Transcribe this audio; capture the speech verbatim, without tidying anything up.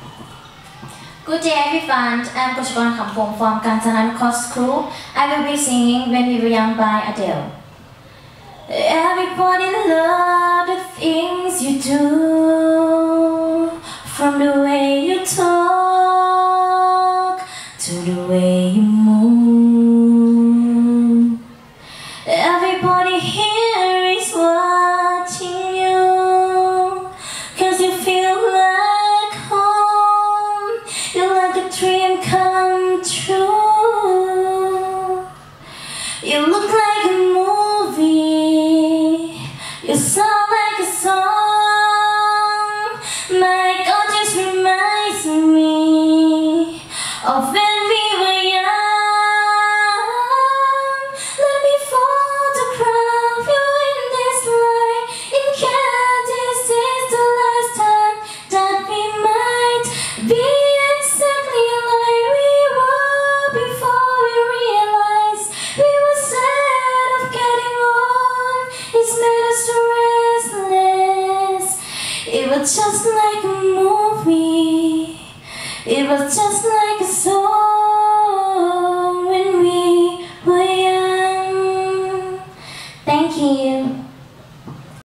Good day everyone, I'm Kotchakorn Khamkom from Kanchananukroh school. I will be singing When We Were Young by Adele. Everybody loves the things you do, from the way you talk to the way you move. Everybody here is watching you, cause you feel like home. You're like a dream come true. You look like a movie, you sound like a song. My God, this reminds me of when we were young. Let me photograph you in this light, in case this is the last time that we might be exactly like we were before we realized we were sad of getting on. It's made us restless. It was just like a movie. It was just